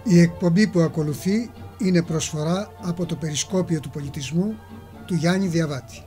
Η εκπομπή που ακολουθεί είναι προσφορά από το Περισκόπιο του Πολιτισμού του Γιάννη Διαβάτη.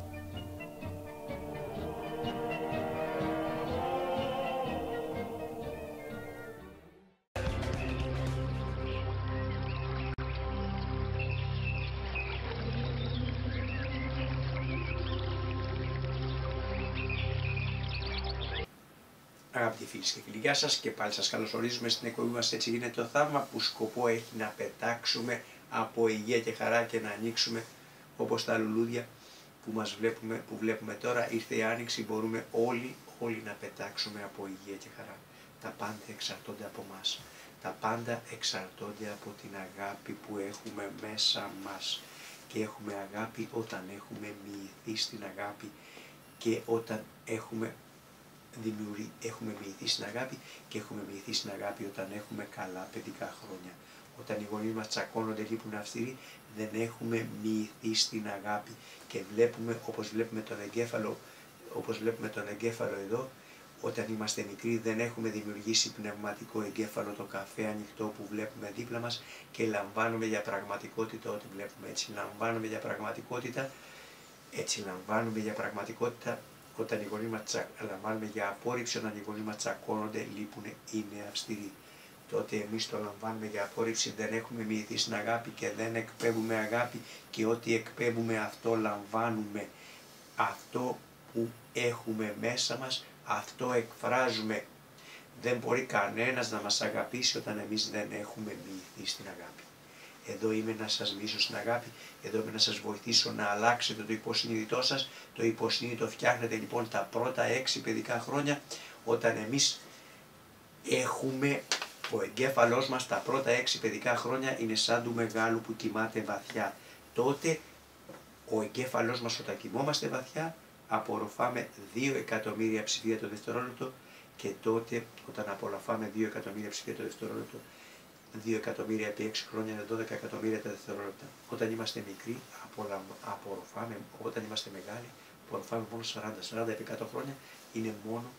Αγαπητοί φίλοι και φίλοι, γεια σας και πάλι σας καλωσορίζουμε στην εκπομπή μας «Έτσι γίνεται το θαύμα», που σκοπό έχει να πετάξουμε από υγεία και χαρά και να ανοίξουμε όπως τα λουλούδια που βλέπουμε τώρα. Ήρθε η Άνοιξη, μπορούμε όλοι να πετάξουμε από υγεία και χαρά. Τα πάντα εξαρτώνται από μας. Τα πάντα εξαρτώνται από την αγάπη που έχουμε μέσα μας. Και έχουμε αγάπη όταν έχουμε μοιηθεί στην αγάπη και όταν έχουμε μοιηθεί στην αγάπη, και έχουμε μοιηθεί στην αγάπη όταν έχουμε καλά παιδικά χρόνια. Όταν οι γονείς μας τσακώνονται, λείπουν αυστηροί, δεν έχουμε μοιηθεί στην αγάπη και βλέπουμε, όπως βλέπουμε τον εγκέφαλο εδώ, όταν είμαστε μικροί δεν έχουμε δημιουργήσει πνευματικό εγκέφαλο, το καφέ ανοιχτό που βλέπουμε δίπλα μας και λαμβάνουμε για πραγματικότητα ό,τι βλέπουμε. Έτσι λαμβάνουμε για πραγματικότητα όταν οι γονείς μας λαμβάνουμε για απόρριψη, όταν οι γονείς μας τσακώνονται, λείπουν, είναι αυστηροί. Τότε εμείς το λαμβάνουμε για απόρριψη, δεν έχουμε μοιηθεί στην αγάπη και δεν εκπέμπουμε αγάπη, και ό,τι εκπέμπουμε αυτό λαμβάνουμε. Αυτό που έχουμε μέσα μας, αυτό εκφράζουμε. Δεν μπορεί κανένας να μας αγαπήσει όταν εμείς δεν έχουμε μοιηθεί στην αγάπη. Εδώ είμαι να σας μοιήσω στην αγάπη, εδώ είμαι να σας βοηθήσω να αλλάξετε το υποσυνείδητό σας. Το υποσυνείδητο φτιάχνετε λοιπόν τα πρώτα 6 παιδικά χρόνια, όταν εμείς έχουμε, ο εγκέφαλός μας τα πρώτα 6 παιδικά χρόνια είναι σαν του μεγάλου που κοιμάται βαθιά. Τότε ο εγκέφαλός μας, όταν κοιμόμαστε βαθιά, απορροφάμε 2 εκατομμύρια ψηφία το δευτερόλεπτο, και τότε όταν απολαμβάνουμε 2 εκατομμύρια ψηφία το δευτερόλεπτο, 2 εκατομμύρια επί 6 χρόνια είναι 12 εκατομμύρια τα δευτερόλεπτα. Όταν είμαστε μικροί απορροφάμε, όταν είμαστε μεγάλοι απορροφάμε μόνο 40 επί 100 χρόνια είναι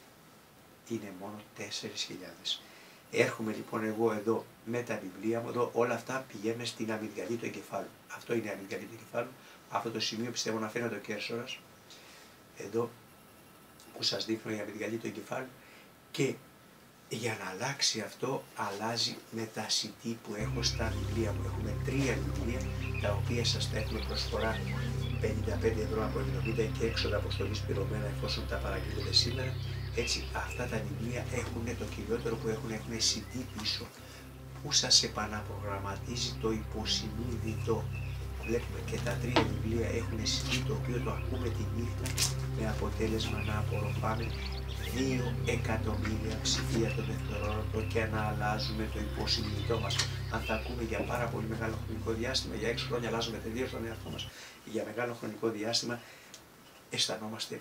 μόνο 4.000. Έρχομαι λοιπόν εγώ εδώ με τα βιβλία μου, εδώ όλα αυτά πηγαίνουν στην αμυγδαλή του εγκεφάλου. Αυτό είναι η αμυγδαλή του εγκεφάλου. Αυτό το σημείο πιστεύω να φαίνεται ο κέρσορας, εδώ που σας δείχνω η αμυγδαλή του εγκεφάλου, και για να αλλάξει αυτό, αλλάζει με τα CD που έχω στα βιβλία μου. Έχουμε 3 βιβλία, τα οποία σας τα έχουμε προσφορά 55 ευρώ από 70 και έξοδα αποστολής πληρωμένα, εφόσον τα παραγγείλετε σήμερα. Έτσι, αυτά τα βιβλία έχουν το κυριότερο που έχουν CD πίσω, που σας επαναπρογραμματίζει το υποσυνείδητο. Βλέπουμε και τα 3 βιβλία έχουν CD, το οποίο το ακούμε τη νύχτα, με αποτέλεσμα να απορροφάμε 2 εκατομμύρια ψηφία το δευτερόλεπτο και να αλλάζουμε το υποσυνείδητό μας. Αν τα ακούμε για πάρα πολύ μεγάλο χρονικό διάστημα, για 6 χρόνια αλλάζουμε τελείως τον εαυτό μας, για μεγάλο χρονικό διάστημα αισθανόμαστε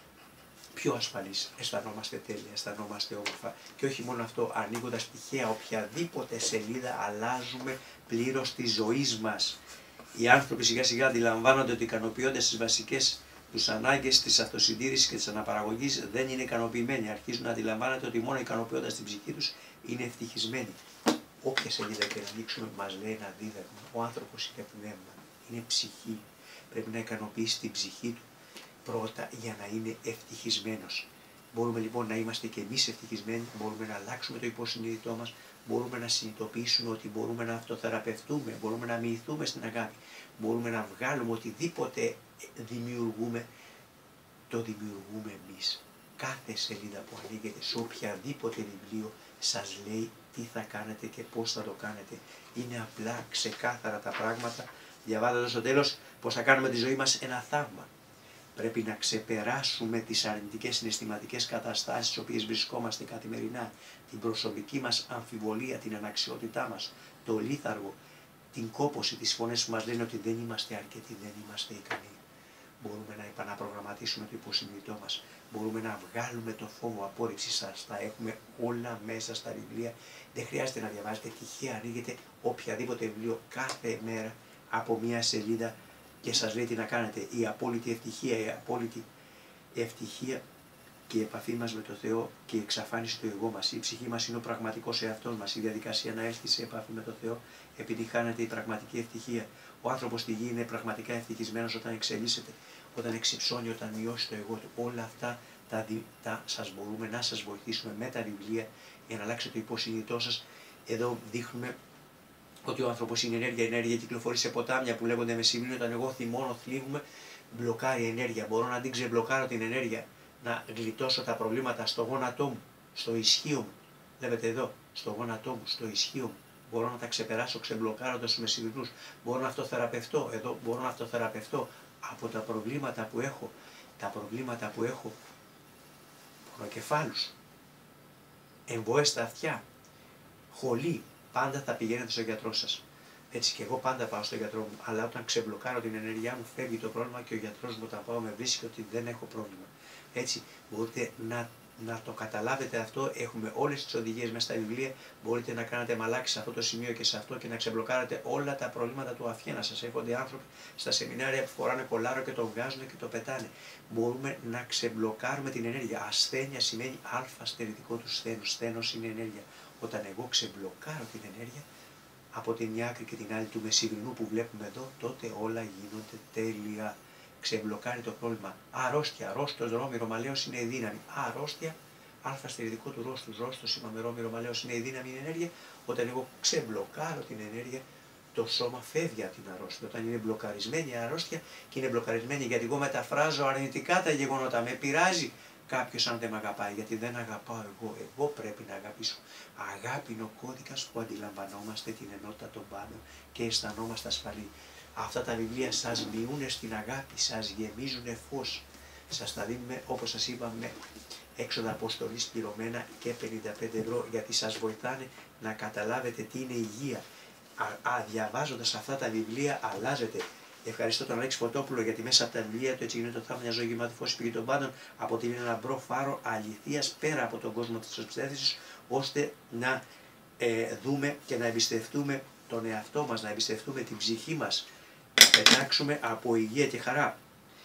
πιο ασφαλείς, αισθανόμαστε τέλεια, αισθανόμαστε όμορφα. Και όχι μόνο αυτό, ανοίγοντας τυχαία οποιαδήποτε σελίδα, αλλάζουμε πλήρως τη ζωή μας. Οι άνθρωποι σιγά σιγά αντιλαμβάνονται ότι ικανοποιώντας τις βασικές τους ανάγκες της αυτοσυντήρησης και της αναπαραγωγής δεν είναι ικανοποιημένοι. Αρχίζουν να αντιλαμβάνονται ότι μόνο ικανοποιώντας την ψυχή τους είναι ευτυχισμένοι. Όποια σελίδα και να ανοίξουμε μας λέει ένα δίδαγμα. Ο άνθρωπος είναι πνεύμα, είναι ψυχή. Πρέπει να ικανοποιήσει την ψυχή του πρώτα για να είναι ευτυχισμένος. Μπορούμε λοιπόν να είμαστε και εμείς ευτυχισμένοι, μπορούμε να αλλάξουμε το υποσυνείδητό μας, μπορούμε να συνειδητοποιήσουμε ότι μπορούμε να αυτοθεραπευτούμε, μπορούμε να μοιηθούμε στην αγάπη, μπορούμε να βγάλουμε οτιδήποτε δημιουργούμε, το δημιουργούμε εμείς. Κάθε σελίδα που ανοίγετε σε οποιαδήποτε βιβλίο σας λέει τι θα κάνετε και πώς θα το κάνετε. Είναι απλά ξεκάθαρα τα πράγματα, διαβάζοντας στο τέλος πως θα κάνουμε τη ζωή μας ένα θαύμα. Πρέπει να ξεπεράσουμε τις αρνητικές συναισθηματικές καταστάσεις στις οποίες βρισκόμαστε καθημερινά, την προσωπική μας αμφιβολία, την αναξιότητά μας, το λίθαργο, την κόπωση, τις φωνές που μας λένε ότι δεν είμαστε αρκετοί, δεν είμαστε ικανοί. Μπορούμε να επαναπρογραμματίσουμε το υποσυνείδητό μας, μπορούμε να βγάλουμε το φόβο απόρριψης, σας τα έχουμε όλα μέσα στα βιβλία. Δεν χρειάζεται να διαβάζετε, τυχαία ανοίγετε οποιαδήποτε βιβλίο κάθε μέρα από μία σελίδα και σας λέει τι να κάνετε. Η απόλυτη ευτυχία και η επαφή μας με τον Θεό και η εξαφάνιση του εγώ μας. Η ψυχή μας είναι ο πραγματικός εαυτός μας. Η διαδικασία να έρθει σε επαφή με τον Θεό επιτυχάνεται η πραγματική ευτυχία. Ο άνθρωπος στη γη είναι πραγματικά ευτυχισμένος όταν εξελίσσεται, όταν εξυψώνει, όταν μειώσει το εγώ του. Όλα αυτά μπορούμε να σας βοηθήσουμε με τα βιβλία για να αλλάξετε το υποσυνείδητό σας. Εδώ δείχνουμε ότι ο άνθρωπος είναι ενέργεια. Η ενέργεια κυκλοφορεί σε ποτάμια που λέγονται με σημείο. Όταν εγώ θυμώνω, θλίβουμε, μπλοκάρει η ενέργεια. Μπορώ να την ξεμπλοκάρω την ενέργεια, να γλιτώσω τα προβλήματα στο γόνατό μου, στο ισχύο μου. Βλέπετε εδώ, στο γόνατό μου, στο ισχύο μου. Μπορώ να τα ξεπεράσω ξεμπλοκάροντας τους μεσημερινούς. Μπορώ να αυτοθεραπευτώ. Εδώ μπορώ να αυτοθεραπευτώ από τα προβλήματα που έχω. Τα προβλήματα που έχω, πονοκεφάλους, εμβόες στα αυτιά, χολή. Πάντα θα πηγαίνετε στον γιατρό σας. Έτσι και εγώ πάντα πάω στον γιατρό μου. Αλλά όταν ξεμπλοκάρω την ενέργειά μου, φεύγει το πρόβλημα και ο γιατρός μου όταν πάω με βρίσκει ότι δεν έχω πρόβλημα. Έτσι μπορείτε να το καταλάβετε αυτό. Έχουμε όλες τις οδηγίες μέσα στα βιβλία. Μπορείτε να κάνετε μαλάξη σε αυτό το σημείο και σε αυτό και να ξεμπλοκάρετε όλα τα προβλήματα του αφιένα σας. Έχονται άνθρωποι στα σεμινάρια που φοράνε κολάρο και το βγάζουν και το πετάνε. Μπορούμε να ξεμπλοκάρουμε την ενέργεια. Ασθένεια σημαίνει αλφα στερητικό του σθένους. Σθένος είναι ενέργεια. Όταν εγώ ξεμπλοκάρω την ενέργεια από την μια άκρη και την άλλη του μεσημερινού που βλέπουμε εδώ, τότε όλα γίνονται τέλεια. Ξεμπλοκάρει το πρόβλημα. Αρρώστια, ρόστος, ρόμη, μαλαίος είναι η δύναμη. Αρρώστια, αλφα στερητικό του ρόστους, ρόστος, είπαμε ρόμη, μαλαίος είναι η δύναμη, η ενέργεια. Όταν εγώ ξεμπλοκάρω την ενέργεια, το σώμα φεύγει από την αρρώστια. Όταν είναι μπλοκαρισμένη η αρρώστια και είναι μπλοκαρισμένη γιατί εγώ μεταφράζω αρνητικά τα γεγονότα, με πειράζει κάποιος αν δεν με αγαπάει, γιατί δεν αγαπάω εγώ. Εγώ πρέπει να αγαπήσω. Αγάπη είναι ο κώδικας που αντιλαμβανόμαστε την ενότητα των πάντων και αισθανόμαστε ασφαλή. Αυτά τα βιβλία σας μειούνε στην αγάπη, σας γεμίζουνε φως. Σας τα δίνουμε, όπως σας είπαμε, έξοδα αποστολής πληρωμένα και 55 ευρώ, γιατί σας βοηθάνε να καταλάβετε τι είναι υγεία. Διαβάζοντας αυτά τα βιβλία αλλάζετε. Ευχαριστώ τον Αλέξη Φωτόπουλο γιατί μέσα από τα βιβλία του Έτσι γίνεται το θαύμα, μια ζωή γεμάτη φως πηγή των πάντων, αποτελεί ένα μπρο φάρο αληθείας πέρα από τον κόσμο της ψεύδησης, ώστε να δούμε και να εμπιστευτούμε τον εαυτό μας, να εμπιστευτούμε την ψυχή μας, να πετάξουμε από υγεία και χαρά.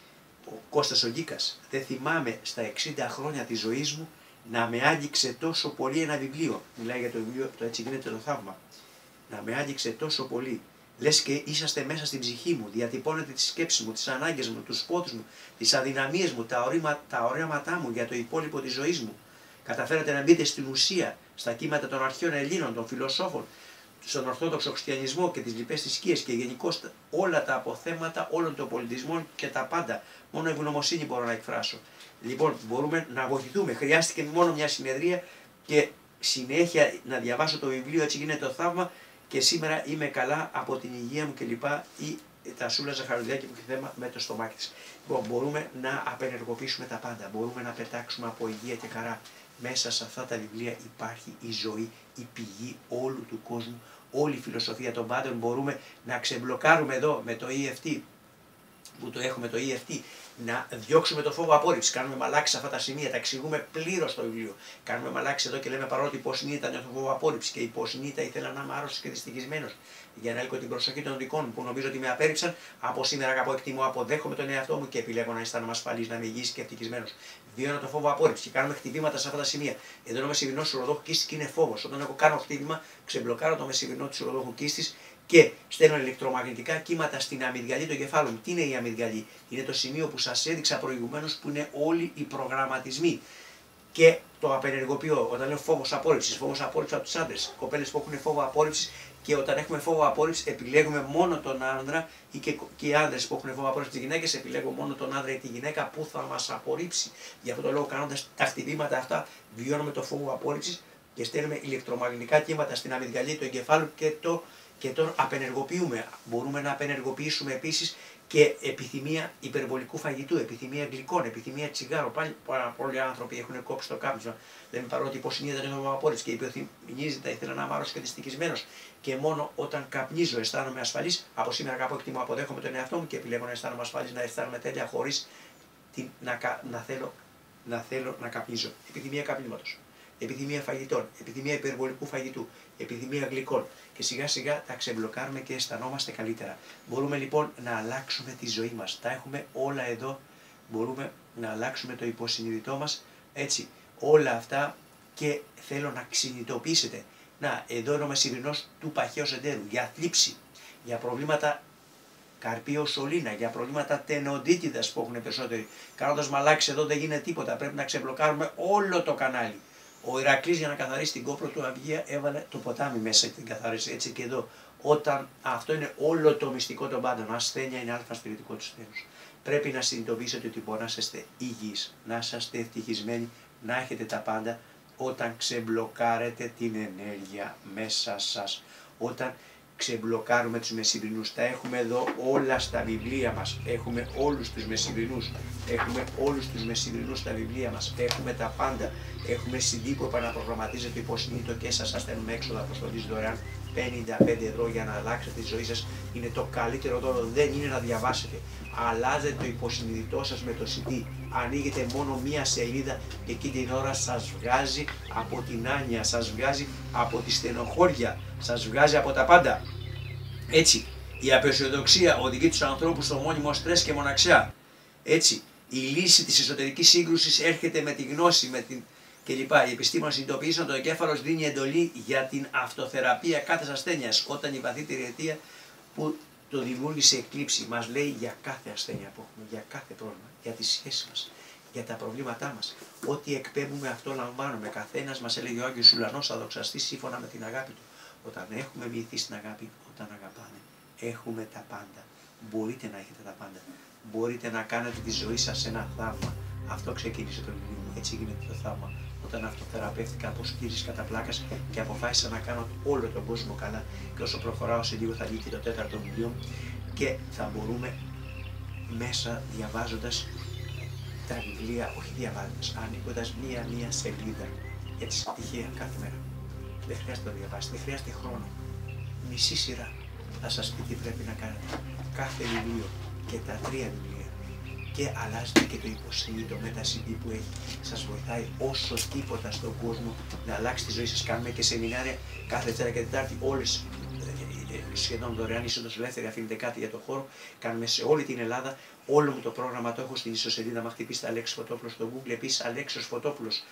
Ο Κώστας ο Γκίκας, δεν θυμάμαι στα 60 χρόνια της ζωής μου να με άγγιξε τόσο πολύ ένα βιβλίο. Μιλάει για το βιβλίο το Έτσι γίνεται το θαύμα. Να με άγγιξε τόσο πολύ. Λες και είσαστε μέσα στην ψυχή μου, διατυπώνετε τις σκέψεις μου, τις ανάγκες μου, τους πόθους μου, τις αδυναμίες μου, τα οράματά μου για το υπόλοιπο της ζωής μου. Καταφέρατε να μπείτε στην ουσία, στα κύματα των αρχαίων Ελλήνων, των φιλοσόφων, στον Ορθόδοξο Χριστιανισμό και τις λοιπές θρησκείες και γενικώς όλα τα αποθέματα όλων των πολιτισμών και τα πάντα. Μόνο ευγνωμοσύνη μπορώ να εκφράσω. Λοιπόν, μπορούμε να βοηθηθούμε. Χρειάστηκε μόνο μια συνεδρία και συνέχεια να διαβάσω το βιβλίο Έτσι γίνεται το θαύμα. Και σήμερα είμαι καλά από την υγεία μου κλπ. Ή τα Σούλα Ζαχαρουδάκη που έχει θέμα με το στομάχι της. Λοιπόν, μπορούμε να απενεργοποιήσουμε τα πάντα. Μπορούμε να πετάξουμε από υγεία και χαρά. Μέσα σε αυτά τα βιβλία υπάρχει η ζωή, η πηγή όλου του κόσμου, όλη η φιλοσοφία των πάντων. Μπορούμε να ξεμπλοκάρουμε εδώ με το EFT, που το έχουμε το EFT, να διώξουμε το φόβο απόρριψης. Κάνουμε μαλάξη σε αυτά τα σημεία, τα εξηγούμε πλήρως στο βιβλίο. Κάνουμε μαλάξη εδώ και λέμε παρότι υποσυνείδητα νιώθω φόβο απόρριψης και υποσυνείδητα ήθελα να είμαι άρρωστος και δυστυχισμένος. Για να έλκω την προσοχή των δικών μου που νομίζω ότι με απέρριψαν, από σήμερα αγαπώ, εκτιμώ, αποδέχομαι τον εαυτό μου και επιλέγω να αισθάνομαι ασφαλής, να είμαι υγιής και ευτυχισμένος. Βιώνω το φόβο απόρριψης και κάνουμε χτυπήματα σε αυτά τα σημεία. Εδώ ο μεσημερινός του ουροδόχου κίστης και είναι φόβος. Όταν εγώ κάνω χτύπημα, ξεμπλοκάρω το μεσημερινό του ουροδόχου κίστης και στέλνω ηλεκτρομαγνητικά κύματα στην αμυγδαλή του εγκεφάλου μου. Τι είναι η αμυγδαλή? Είναι το σημείο που σας έδειξα προηγουμένως που είναι όλοι οι προγραμματισμοί. Και το απενεργοποιώ. Όταν λέω φόβος απόρριψης από τους άντρες, κοπέλες που έχουν φόβο απόρριψης, και όταν έχουμε φόβο απόρριψης επιλέγουμε μόνο τον άντρα, ή και οι άντρες που έχουν φόβο απόρριψης τις γυναίκες επιλέγουν μόνο τον άντρα ή τη γυναίκα που θα μας απορρίψει. Γι' αυτό το λόγο, κάνοντας τα χτυπήματα αυτά, βιώνουμε το φόβο απόρριψης και στέλνουμε ηλεκτρομαγνητικά κύματα στην αμυγδαλή του εγκεφάλου και τον απενεργοποιούμε. Μπορούμε να απενεργοποιήσουμε επίσης και επιθυμία υπερβολικού φαγητού, επιθυμία γλυκών, επιθυμία τσιγάρο. Πάλι πολλοί άνθρωποι έχουν κόψει το κάπνισμα. Λέμε παρότι υποσυνείδητα είναι ο απόρριψη και υπενθυμίζεται, ήθελα να είμαι άρρωστος και δυστυχισμένος. Και μόνο όταν καπνίζω αισθάνομαι ασφαλής. Από σήμερα κάπου εκτιμώ, αποδέχομαι τον εαυτό μου και επιλέγω να αισθάνομαι ασφαλής, να αισθάνομαι τέλεια χωρίς να θέλω να καπνίζω. Επιθυμία καπνίσματος. Επιθυμία φαγητών, επιθυμία υπερβολικού φαγητού, επιθυμία γλυκών. Και σιγά σιγά τα ξεμπλοκάρουμε και αισθανόμαστε καλύτερα. Μπορούμε λοιπόν να αλλάξουμε τη ζωή μας. Τα έχουμε όλα εδώ. Μπορούμε να αλλάξουμε το υποσυνείδητό μας, Έτσι, όλα αυτά και θέλω να συνειδητοποιήσετε. Να, εδώ είναι ο μεσημβρινός του παχαίου εντέρου για θλίψη, για προβλήματα καρπίος σωλήνα, για προβλήματα τενοντίτιδας που έχουν περισσότεροι. Κάνοντας μαλάξεις εδώ δεν γίνεται τίποτα, πρέπει να ξεμπλοκάρουμε όλο το κανάλι. Ο Ηρακλής για να καθαρίσει την κόπρο του Αυγία έβαλε το ποτάμι μέσα και την καθάρισε. Έτσι και εδώ, όταν αυτό είναι όλο το μυστικό των πάντων, ασθένεια είναι αλφα σπιριτικό του στέλους. Πρέπει να συνειδητοποιήσετε ότι μπορεί να είστε υγιείς, να είστε ευτυχισμένοι, να έχετε τα πάντα όταν ξεμπλοκάρετε την ενέργεια μέσα σας. Όταν ξεμπλοκάρουμε τους μεσημβρινούς. Τα έχουμε εδώ όλα στα βιβλία μας. Έχουμε όλους τους μεσημβρινούς. Έχουμε όλους τους μεσημβρινούς στα βιβλία μας. Έχουμε τα πάντα. Έχουμε CD που επαναπρογραμματίζεται υποσυνείδητο και σας στέλνουμε έξοδα αποστολής δωρεάν 55 ευρώ για να αλλάξετε τη ζωή σας. Είναι το καλύτερο δώρο. Δεν είναι να διαβάσετε. Αλλάζετε το υποσυνείδητό σας με το CD. Ανοίγετε μόνο μία σελίδα και εκείνη την ώρα σας βγάζει από την άνοια, σας βγάζει από τη στενοχώρια, σας βγάζει από τα πάντα. Έτσι, η απεσιοδοξία οδηγεί τους ανθρώπους στο μόνιμο στρες και μοναξιά. Έτσι, η λύση της εσωτερικής σύγκρουσης έρχεται με τη γνώση, με την κλπ. Οι επιστήμονες συνειδητοποίησαν ότι ο εγκέφαλος δίνει εντολή για την αυτοθεραπεία κάθε ασθένειας, όταν η βαθύτερη αιτία που το δημιούργησε εκλείψη μας λέει για κάθε ασθένεια που έχουμε, για κάθε πρόβλημα, για τις σχέσεις μας, για τα προβλήματά μας. Ό,τι εκπέμπουμε αυτό λαμβάνουμε. Καθένας μας έλεγε ο Άγιος Ουλανός θα δοξαστεί σύμφωνα με την αγάπη του. Όταν έχουμε μοιηθεί στην αγάπη, όταν αγαπάμε, έχουμε τα πάντα. Μπορείτε να έχετε τα πάντα. Μπορείτε να κάνετε τη ζωή σας ένα θαύμα. Αυτό ξεκίνησε το βιβλίο μου. Έτσι γίνεται το θαύμα. Όταν αυτοθεραπεύτηκα από σκύρις κατά πλάκας και αποφάσισα να κάνω όλο τον κόσμο καλά. Και όσο προχωράω σε λίγο θα βγει και το 4ο βιβλίο και θα μπορούμε μέσα διαβάζοντας τα βιβλία, όχι διαβάζοντας, ανοίγοντας μία σελίδα. Έτσι, τυχαία κάθε μέρα. Δεν χρειάζεται να το διαβάσετε, δεν χρειάζεται χρόνο. Μισή σειρά θα σας πει τι πρέπει να κάνετε. Κάθε βιβλίο και τα 3 βιβλία. Και αλλάζετε και το υποσυνείδητο με τα CD που έχει. Σας βοηθάει όσο τίποτα στον κόσμο να αλλάξει τη ζωή σας. Κάνουμε και σεμινάρια κάθε Δευτέρα και Τετάρτη, όλες σχεδόν δωρεάν, είσοδος ελεύθερη, αφήνετε κάτι για το χώρο. Κάνουμε σε όλη την Ελλάδα. Όλο μου το πρόγραμμα το έχω στην ιστοσελίδα. Μα χτυπήστε Αλέξης Φωτόπουλος στο Google. Επίσης Αλέξης Φωτόπουλος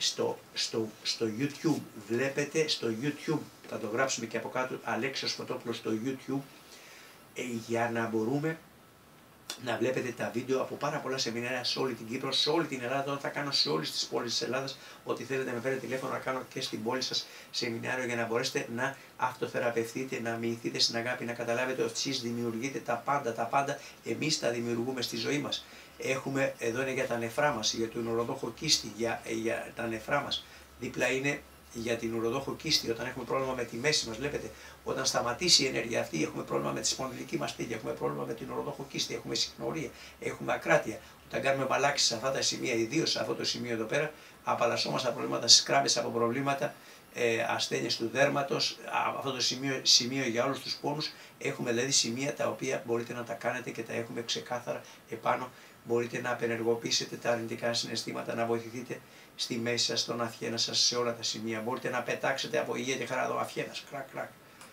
στο YouTube. Βλέπετε στο YouTube, θα το γράψουμε και από κάτω, Αλέξης Φωτόπουλος στο YouTube, για να μπορούμε να βλέπετε τα βίντεο από πάρα πολλά σεμινάρια σε όλη την Κύπρο, σε όλη την Ελλάδα. Τώρα θα κάνω σε όλες τις πόλεις της Ελλάδας. Ό,τι θέλετε με φέρετε τηλέφωνο να κάνω και στην πόλη σας σεμινάριο για να μπορέσετε να αυτοθεραπευτείτε, να μοιηθείτε στην αγάπη, να καταλάβετε ότι εσείς δημιουργείτε τα πάντα. Εμείς τα δημιουργούμε στη ζωή μας. Έχουμε, εδώ είναι για τα νεφρά μας, για τον ουροδόχο κίστη, για τα νεφρά μας. Δίπλα είναι για την ουροδόχο κίστη, όταν έχουμε πρόβλημα με τη μέση μας, βλέπετε, όταν σταματήσει η ενέργεια αυτή, έχουμε πρόβλημα με τη σπονδυλική μας τύχη, έχουμε πρόβλημα με την ουροδόχο κίστη, έχουμε συχνορία, έχουμε ακράτεια. Όταν κάνουμε μαλάξεις σε αυτά τα σημεία, ιδίως σε αυτό το σημείο εδώ πέρα, απαλλασσόμαστε από προβλήματα στις κράβες, από προβλήματα ασθένειες του δέρματος. Αυτό το σημείο για όλους τους πόνους, έχουμε δηλαδή σημεία τα οποία μπορείτε να τα κάνετε και τα έχουμε ξεκάθαρα επάνω. Μπορείτε να απενεργοποιήσετε τα αρνητικά συναισθήματα, να βοηθηθείτε στη μέση σας, στον αφιένα σας, σε όλα τα σημεία. Μπορείτε να πετάξετε από υγεία και χαρά εδώ αφιένας, κρακ.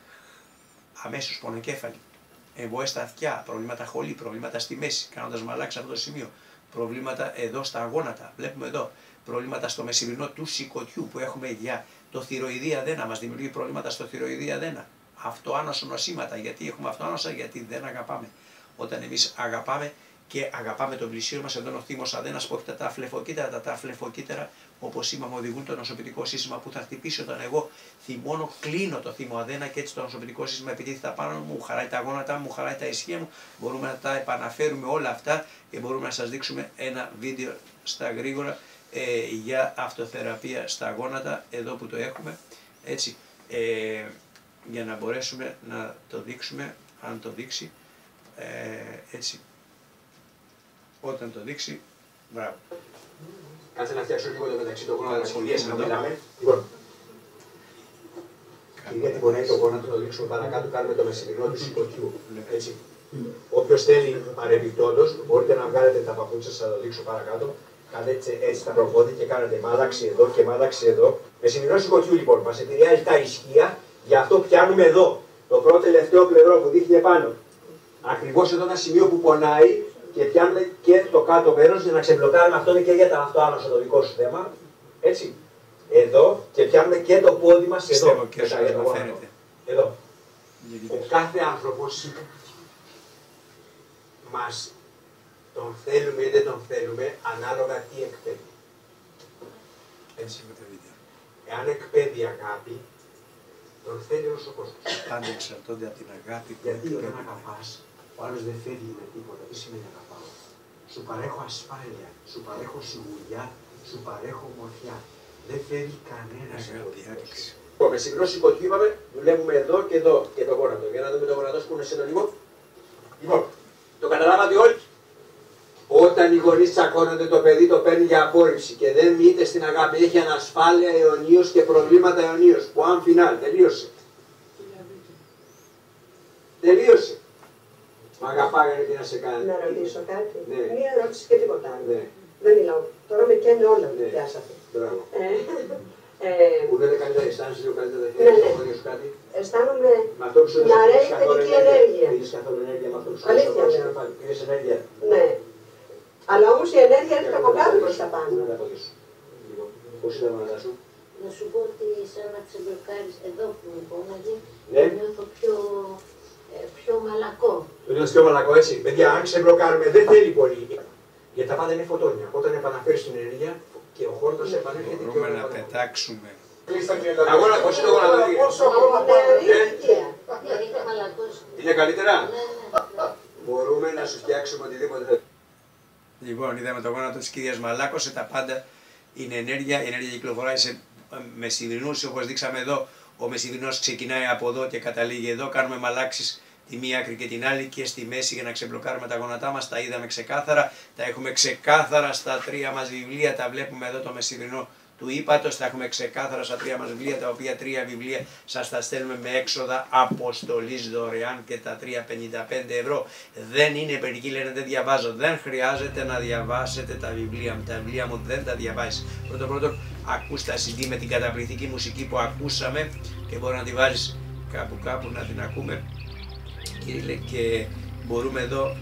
Αμέσως πονοκέφαλη, εμβοές στα αυτιά, προβλήματα χολή, προβλήματα στη μέση, κάνοντας μαλάξεις αυτό το σημείο. Προβλήματα εδώ στα γόνατα, βλέπουμε εδώ. Προβλήματα στο μεσημβρινό του σηκωτιού που έχουμε για το θηροειδή αδένα, μας δημιουργεί προβλήματα στο θηροειδή αδένα. Αυτοάνωσο νοσήματα, γιατί έχουμε αυτοάνοσα, γιατί δεν αγαπάμε. Όταν εμείς αγαπάμε και αγαπάμε τον πλησίον μας, εδώ είναι ο θύμος αδένας που έχει τα φλεφοκύτταρα. Τα φλεφοκύτταρα, όπως είπαμε, οδηγούν το νοσοποιητικό σύστημα που θα χτυπήσει όταν εγώ θυμώνω, κλείνω το θύμο αδένα και έτσι το νοσοποιητικό σύστημα επιτίθεται πάνω μου, χαράει τα γόνατά μου, χαράει τα ισχύα μου. Μπορούμε να τα επαναφέρουμε όλα αυτά και μπορούμε να σας δείξουμε ένα βίντεο στα γρήγορα για αυτοθεραπεία στα γόνατα, εδώ που το έχουμε, έτσι, για να μπορέσουμε να το δείξουμε, αν το δείξει, έτσι. Όταν το δείξει, μπράβο. Κάτσε να φτιάξω λίγο το μεταξύ των γόνατων σχολείας να μιλάμε. Λοιπόν, γιατί πονάει το γόνατο, το δείξουμε παρακάτω, κάνουμε το μεσημερινό του σηκωτιού. Έτσι. Όποιος θέλει παρεμπιπτόντως, μπορείτε να βγάλετε τα παπούτσια σας, θα το δείξω παρακάτω. Κάνετε έτσι τα προπόδια και κάνετε μάδαξη εδώ και μάδαξη εδώ. Μεσημερινό σηκωτιού λοιπόν, μας επηρεάζει τα ισχύα, γι' αυτό πιάνουμε εδώ. Το πρώτο τελευταίο πλευρό που δείχνει επάνω. Ακριβώς εδώ ένα σημείο που πονάει, και πιάνουμε και το κάτω μέρος για να ξεμπλοκάρουμε. Αυτό είναι και για αυτό άμεσο το δικό σου θέμα. Έτσι. Εδώ και πιάνουμε και το πόδι μας εδώ. Εδώ. Ο κάθε άνθρωπος μας τον θέλουμε ή δεν τον θέλουμε ανάλογα τι εκπέμπει. Έτσι. Εάν εκπέμπει αγάπη, τον θέλει όλος ο κόσμος. Πάντα εξαρτώνται από την αγάπη που γιατί όταν αγαπάς, ο άλλος δεν φεύγει με τίποτα. Τι σημαίνει αγαπάω? Σου παρέχω ασφάλεια, σου παρέχω σιγουριά, σου παρέχω ομορφιά. Δεν φεύγει κανένας από τη διάρκεια. Με συγκρό σηκωτιού είπαμε, δουλεύουμε εδώ και το γόνατο. Για να δούμε το γόνατο που είναι συνολικό. Λοιπόν, το καταλάβατε όλοι. Όταν οι γονείς τσακώνονται, το παιδί το παίρνει για απόρριψη και δεν μειείται στην αγάπη. Έχει ανασφάλεια αιωνίως και προβλήματα αιωνίως. Που αν φινάλ, τελείωσε. Τελείωσε. Μ' αγαπάει, τι να σε κάνει. Να ρωτήσω κάτι. Ναι. Μία ερώτηση και τίποτα άλλο. Ναι. Δεν μιλάω. Τώρα με καίνε όλα που Ναι. πιάσατε. Μπράβο. Ε, Που δεν είναι καλύτερα, αισθάνεσαι λίγο καλύτερα, Ναι, δεν ναι. θέλει σου κάτι. αισθάνομαι Με αυτό που σου να έδωσε, ρέει πήρες καθόλου παιδική ενέργεια. Πήρες καθόλου ενέργεια με αυτό που σου Αλήθεια έδωσε, λέω. πήρες ενέργεια. Ναι. Αλλά όμως η ενέργεια έρχεται από κάτω προς τα πάνω. Να τα πω σου. Λοιπόν, πώς είναι τα γόνατά σου? Να σου πω ότι σαν να ξεμπλοκάρεις εδώ που με πόναγε, Ναι. νιώθω πιο μαλακό. Το νιώθεις πιο μαλακό, έτσι. Παιδιά, αν ξεμπλοκάρουμε, δεν θέλει πολύ. Γιατί τα πάντα είναι φωτόνια. Όταν επαναφέρεις την ενέργεια και ο χόρτος επανέρχεται και μπορούμε να πετάξουμε. Αγώνα, πώς είναι το γόνατο? Είναι μαλακός. Είναι καλύτερα? Ναι, ναι. Μπορούμε να σου φτιάξουμε οτιδήποτε θέλει. Λοιπόν, είδαμε το γόνατο της κυρίας Μαλάκωσε, τα πάντα είναι ενέργεια. Η ενέργεια κυκλοφοράει σε μεσημβρινούς, όπως δείξαμε εδώ. Ο μεσημβρινός ξεκινάει από εδώ και καταλήγει εδώ. Κάνουμε μαλάξεις τη μία άκρη και την άλλη και στη μέση για να ξεμπλοκάρουμε τα γόνατά μας. Τα είδαμε ξεκάθαρα, τα έχουμε ξεκάθαρα στα τρία μας βιβλία. Τα βλέπουμε εδώ το μεσημβρινό του ύπατος. Τα έχουμε ξεκάθαρα στα τρία μας βιβλία, τα οποία τρία βιβλία σας τα στέλνουμε με έξοδα αποστολής δωρεάν και τα 3,55 ευρώ. Δεν είναι περική, λένε δεν διαβάζω. Δεν χρειάζεται να διαβάσετε τα βιβλία μου. Τα βιβλία μου δεν τα διαβάζεις. Πρώτον, ακούς τα CD με την καταπληκτική μουσική που ακούσαμε και μπορεί να τη βάζεις κάπου να την ακούμε. Και μπορούμε εδώ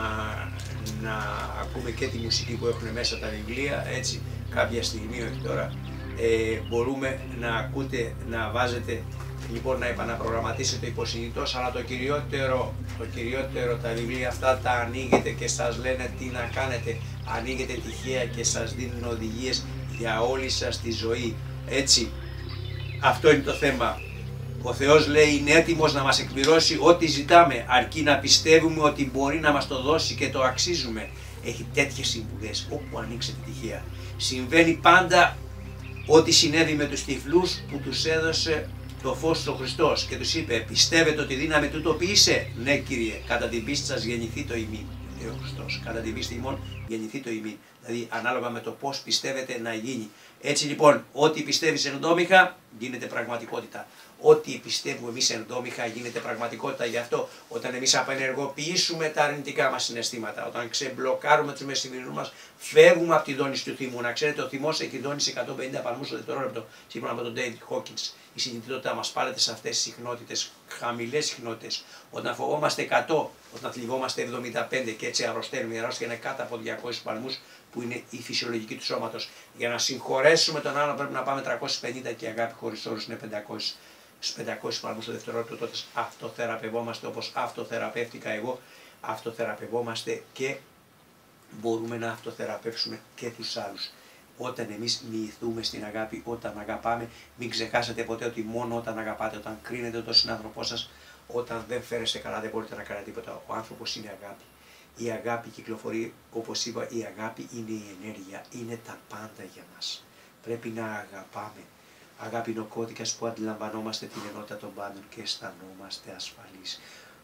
να ακούμε και τη μουσική που έχουν μέσα τα βιβλία, έτσι κάποια στιγμή, όχι τώρα. Μπορούμε να ακούτε, να βάζετε, λοιπόν να επαναπρογραμματίσετε υποσυνειτός, αλλά το κυριότερο τα βιβλία αυτά τα ανοίγετε και σας λένε τι να κάνετε, ανοίγετε τυχαία και σας δίνουν οδηγίες για όλη σας τη ζωή, έτσι. Αυτό είναι το θέμα. Ο Θεός λέει είναι έτοιμος να μας εκπληρώσει ό,τι ζητάμε, αρκεί να πιστεύουμε ότι μπορεί να μας το δώσει και το αξίζουμε. Έχει τέτοιες συμβουλές όπου ανοίξετε τυχαία. Συμβαίνει πάντα ό,τι συνέβη με τους τυφλούς που τους έδωσε το φως ο Χριστός και τους είπε πιστεύετε ότι η δύναμη τούτο ποιήσε? Ναι Κύριε, κατά την πίστη σας γεννηθεί το ημίν. Λέει ο Χριστός, κατά την πίστη ημών γεννηθεί το ημίν. Δηλαδή ανάλογα με το πώς πιστεύετε να γίνει. Έτσι λοιπόν, ό,τι πιστεύεις ενδόμηχα γίνεται πραγματικότητα. Ό,τι πιστεύουμε εμείς ενδόμηχα γίνεται πραγματικότητα. Γι' αυτό όταν εμείς απενεργοποιήσουμε τα αρνητικά μας συναισθήματα, όταν ξεμπλοκάρουμε τους μεσημβρινούς μας, φεύγουμε από τη δόνηση του θυμού. Να ξέρετε, ο θυμός έχει δόνηση 150 παλμούς το δευτερόλεπτο, σύμφωνα με τον David Hawkins. Η συνειδητότητά μας πάλεται σε αυτές τις συχνότητες, χαμηλές συχνότητες. Όταν φοβόμαστε 100, όταν θλιβόμαστε 75 και έτσι αρρωσταίνουμε, η αρρώστια είναι κάτω από 200 παλμούς, που είναι η φυσιολογική του σώματος. Για να συγχωρέσουμε τον άλλον πρέπει να πάμε 350 και η αγάπη χωρίς όρους είναι 500. Στους 500 παλμούς το δευτερόλεπτο, τότε αυτοθεραπευόμαστε όπως αυτοθεραπεύτηκα εγώ, αυτοθεραπευόμαστε και μπορούμε να αυτοθεραπεύσουμε και τους άλλους. Όταν εμείς μοιηθούμε στην αγάπη, όταν αγαπάμε, μην ξεχάσετε ποτέ ότι μόνο όταν αγαπάτε, όταν κρίνετε τον συνάνθρωπό σας, όταν δεν φέρεστε καλά δεν μπορείτε να κάνετε τίποτα. Ο άνθρωπος είναι αγάπη. Η αγάπη κυκλοφορεί, όπως είπα, η αγάπη είναι η ενέργεια, είναι τα πάντα για μας. Πρέπει να αγαπάμε. Αγάπη είναι ο κώδικας που αντιλαμβανόμαστε την ενότητα των πάντων και αισθανόμαστε ασφαλείς.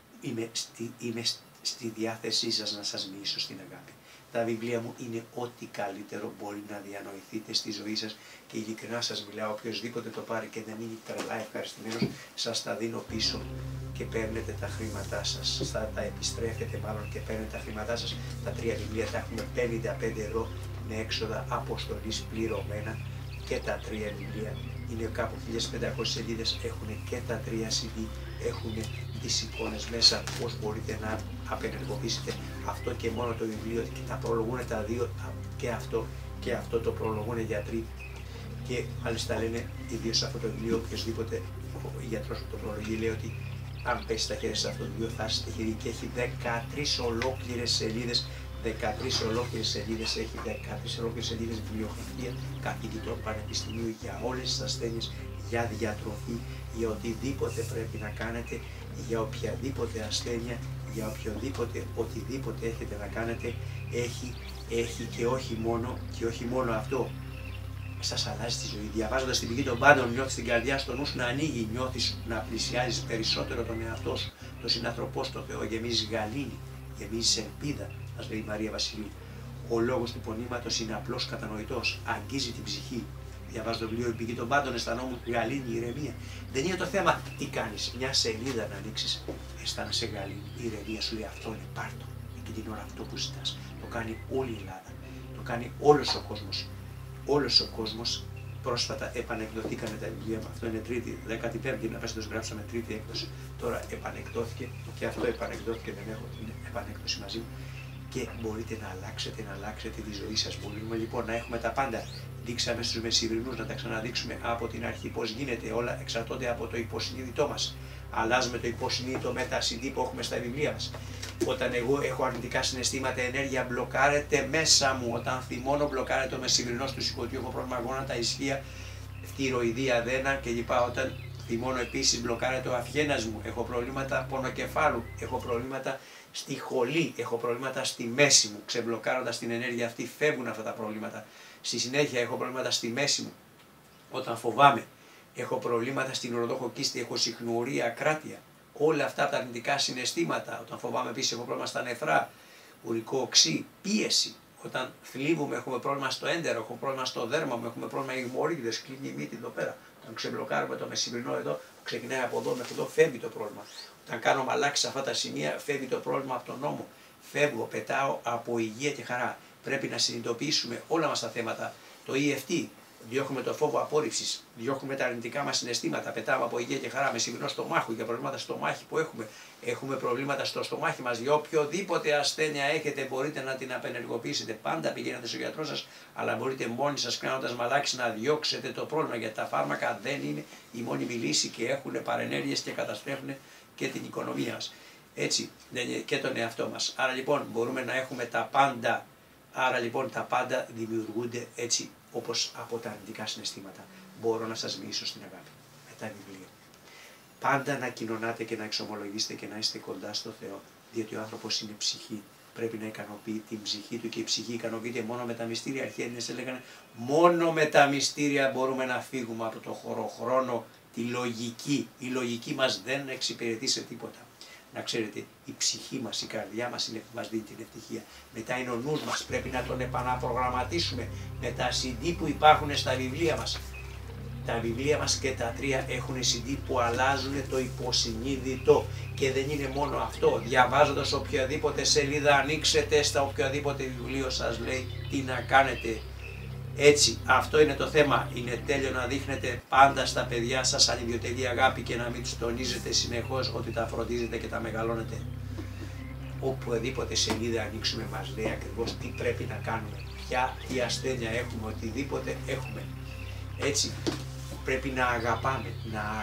Είμαι στη διάθεσή σας να σας μοιήσω στην αγάπη. Τα βιβλία μου είναι ό,τι καλύτερο μπορεί να διανοηθείτε στη ζωή σας και ειλικρινά σας μιλάω, οποιοσδήποτε το πάρει και δεν μείνει τρελά ευχαριστημένος, σας τα δίνω πίσω και παίρνετε τα χρήματά σας, τα επιστρέφετε μάλλον και παίρνετε τα χρήματά σας. Τα τρία βιβλία τα έχουμε 55 ευρώ με έξοδα αποστολής πληρωμένα και τα τρία βιβλία είναι κάπου 1500 σελίδες, έχουν και τα 3 CD, έχουν τις εικόνες μέσα, πώς μπορείτε να απενεργοποιήσετε αυτό και μόνο το βιβλίο, και τα προλογούν τα δύο, και αυτό το προλογούν γιατροί, και μάλιστα λένε, ιδίως σε αυτό το βιβλίο, οποιοσδήποτε ο γιατρός που το προλογεί λέει ότι αν πέσει στα χέρια σε αυτό το βιβλίο θα είστε τυχεροί, και έχει 13 ολόκληρες σελίδες. 13 ολόκληρες σελίδες έχει, 13 ολόκληρες σελίδες βιβλιογραφία καθηγητών πανεπιστημίου για όλες τις ασθένειες, για διατροφή, για οτιδήποτε πρέπει να κάνετε, για οποιαδήποτε ασθένεια, για οτιδήποτε έχετε να κάνετε, έχει και όχι μόνο αυτό. Σας αλλάζει τη ζωή. Διαβάζοντας την πηγή των πάντων, νιώθεις την καρδιά στο νου σου να ανοίγει, νιώθεις να πλησιάζεις περισσότερο τον εαυτό σου, τον συνανθρωπό σου, τον Θεό, γεμίζεις γαλήνη, γεμίζεις ελπίδα, μας λέει η Μαρία Βασιλείου. Ο λόγος του πονήματος είναι απλός κατανοητός, αγγίζει την ψυχή. Διαβάζω το βιβλίο «Η πηγή των πάντων», αισθανόμουν γαλήνη, ηρεμία. Δεν είναι το θέμα τι κάνεις, μια σελίδα να ανοίξεις, αισθάνεσαι γαλήνη, ηρεμία, σου λέει αυτό είναι, πάρτο. Εκείνη την ώρα αυτό που ζητάς. Το κάνει όλη η Ελλάδα, το κάνει όλος ο κόσμος. Όλος ο κόσμος. Πρόσφατα επανεκδοθήκανε τα βιβλία μου. Αυτό είναι τρίτη, 15η, να πες το γράψαμε τρίτη έκδοση. Τώρα επανεκδόθηκε και αυτό επανεκδόθηκε, δεν έχω την επανέκδοση μαζί μου. Και μπορείτε να αλλάξετε τη ζωή σας. Μπορούμε λοιπόν να έχουμε τα πάντα. Δείξαμε στους μεσημβρινούς να τα ξαναδείξουμε από την αρχή πώς γίνεται. Όλα εξαρτώνται από το υποσυνείδητό μας. Αλλάζουμε το υποσυνείδητο με τα CD που έχουμε στα βιβλία μας. Όταν εγώ έχω αρνητικά συναισθήματα, ενέργεια μπλοκάρεται μέσα μου. Όταν θυμώνω, μπλοκάρεται το μεσημβρινό του σηκωτίου. Έχω πρόβλημα γόνατα, ισχύα, θηροειδία, δένα κλπ. Όταν θυμώνω, επίσης μπλοκάρεται ο αυγένας μου. Έχω προβλήματα πονοκεφάλου. Έχω προβλήματα στη χολή. Έχω προβλήματα στη μέση μου. Ξεμπλοκάροντας την ενέργεια αυτή, φεύγουν αυτά τα προβλήματα. Στη συνέχεια, έχω προβλήματα στη μέση μου. Όταν φοβάμαι, έχω προβλήματα στην οροδοχοκίστη, έχω συχνουρία, ακράτεια. Όλα αυτά τα αρνητικά συναισθήματα. Όταν φοβάμαι, επίσης έχω πρόβλημα στα νεφρά, ουρικό οξύ, πίεση. Όταν θλίβουμε, έχουμε πρόβλημα στο έντερο, έχω πρόβλημα στο δέρμα μου, έχουμε πρόβλημα ηγμορρhoίδες, κλείνει η μύτη εδώ πέρα. Όταν ξεμπλοκάρουμε το μεσημβρινό εδώ, ξεκινάει από εδώ μέχρι εδώ, φεύγει το πρόβλημα. Όταν κάνω αλλάξει αυτά τα σημεία, φεύγει το πρόβλημα από τον νόμο. Φεύγω, πετάω από υγεία και χαρά. Πρέπει να συνειδητοποιήσουμε όλα μας τα θέματα. Το EFT. Διώχνουμε το φόβο απόρριψης, διώχνουμε τα αρνητικά μας συναισθήματα, πετάμε από υγεία και χαρά, με σημερινό στομάχου για προβλήματα στομάχη που έχουμε. Έχουμε προβλήματα στο στομάχι μας. Για οποιοδήποτε ασθένεια έχετε, μπορείτε να την απενεργοποιήσετε. Πάντα πηγαίνετε στον γιατρό σας, αλλά μπορείτε μόνοι σας, κάνοντας μαλάξη, να διώξετε το πρόβλημα. Γιατί τα φάρμακα δεν είναι η μόνιμη λύση και έχουν παρενέργειες και καταστρέφουν και την οικονομία μας. Έτσι, και τον εαυτό μας. Άρα λοιπόν μπορούμε να έχουμε τα πάντα. Άρα λοιπόν τα πάντα δημιουργούνται έτσι, όπως από τα αρνητικά συναισθήματα. Μπορώ να σας μιλήσω στην αγάπη, με τα βιβλία. Πάντα να κοινωνάτε και να εξομολογήσετε και να είστε κοντά στο Θεό, διότι ο άνθρωπος είναι ψυχή. Πρέπει να ικανοποιεί την ψυχή του και η ψυχή ικανοποιείται μόνο με τα μυστήρια. Αρχαίοι Έλληνες έλεγαν μόνο με τα μυστήρια μπορούμε να φύγουμε από το χωροχρόνο, τη λογική. Η λογική μας δεν εξυπηρετεί σε τίποτα. Να ξέρετε, η ψυχή μας, η καρδιά μας είναι που μας δίνει την ευτυχία. Μετά είναι ο νους μας, πρέπει να τον επαναπρογραμματίσουμε με τα CD που υπάρχουν στα βιβλία μας. Τα βιβλία μας και τα τρία έχουν CD που αλλάζουν το υποσυνείδητο. Και δεν είναι μόνο αυτό. Διαβάζοντας οποιαδήποτε σελίδα, ανοίξετε στα οποιαδήποτε βιβλίο σας λέει τι να κάνετε. Έτσι, αυτό είναι το θέμα. Είναι τέλειο να δείχνετε πάντα στα παιδιά σας ανιδιοτελή αγάπη και να μην τους τονίζετε συνεχώς ότι τα φροντίζετε και τα μεγαλώνετε. Οπουδήποτε σελίδα ανοίξουμε μας λέει ακριβώς τι πρέπει να κάνουμε, τι ασθένεια έχουμε, οτιδήποτε έχουμε. Έτσι, πρέπει να αγαπάμε,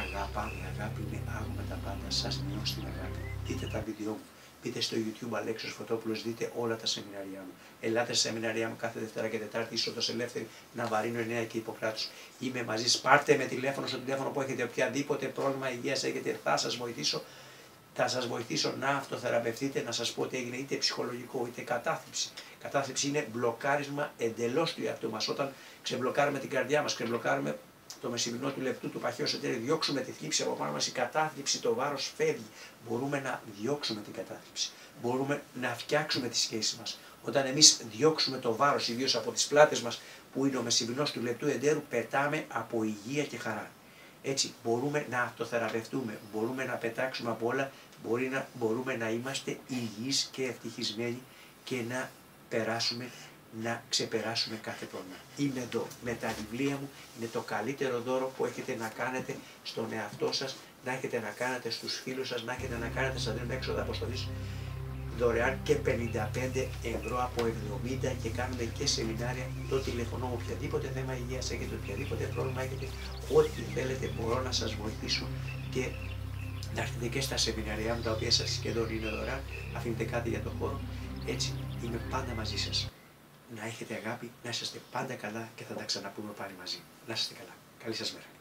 αγάπη είναι άγουμε τα πάντα, σας νιώ στην αγάπη. Δείτε τα βίντεο μου. Μπείτε στο YouTube Αλέξος Φωτόπουλος, δείτε όλα τα σεμινάρια μου. Ελάτε στα σεμινάρια μου κάθε Δευτέρα και Τετάρτη, Είσοδος Ελεύθερη, Ναβαρίνο 9 και Ιπποκράτους. Είμαι μαζί σας. Πάρτε με τηλέφωνο στο τηλέφωνο που έχετε, οποιαδήποτε πρόβλημα υγείας έχετε, θα σας βοηθήσω. Θα σας βοηθήσω να αυτοθεραπευτείτε, να σας πω ότι έγινε είτε ψυχολογικό είτε κατάθλιψη. Κατάθλιψη είναι μπλοκάρισμα εντελώς του εαυτού μας. Όταν ξεμπλοκάρουμε την καρδιά μας, ξεμπλοκάρουμε το μεσημβρινό του λεπτού του παχαίου σωτήρι, διώξουμε τη θλίψη από πάνω μας, η κατάθλιψη, το βάρος φεύγει. Μπορούμε να διώξουμε την κατάθλιψη. Μπορούμε να φτιάξουμε τη σχέση μας. Όταν εμείς διώξουμε το βάρος, ιδίως από τις πλάτες μας, που είναι ο μεσημβρινός του λεπτού εντέρου, πετάμε από υγεία και χαρά. Έτσι, μπορούμε να αυτοθεραπευτούμε, μπορούμε να πετάξουμε από όλα, μπορούμε να είμαστε υγιείς και ευτυχισμένοι και να περάσουμε να ξεπεράσουμε κάθε πρόβλημα. Είμαι εδώ με τα βιβλία μου, είναι το καλύτερο δώρο που έχετε να κάνετε στον εαυτό σας, να έχετε να κάνετε στους φίλους σας, να έχετε να κάνετε σαν δίνουμε έξοδα αποστολής δωρεάν και 55 ευρώ από 70 και κάνουμε και σεμινάρια. Το τηλεφωνώ οποιαδήποτε θέμα υγείας έχετε, οποιαδήποτε πρόβλημα έχετε, ό,τι θέλετε μπορώ να σας βοηθήσω και να έρθετε και στα σεμινάρια μου τα οποία σας σχεδόν είναι δωρεάν, αφήνετε κάτι για το χώρο. Έτσι είμαι πάντα μαζί σας. Να έχετε αγάπη, να είσαστε πάντα καλά και θα τα ξαναπούμε πάλι μαζί. Να είστε καλά. Καλή σας μέρα.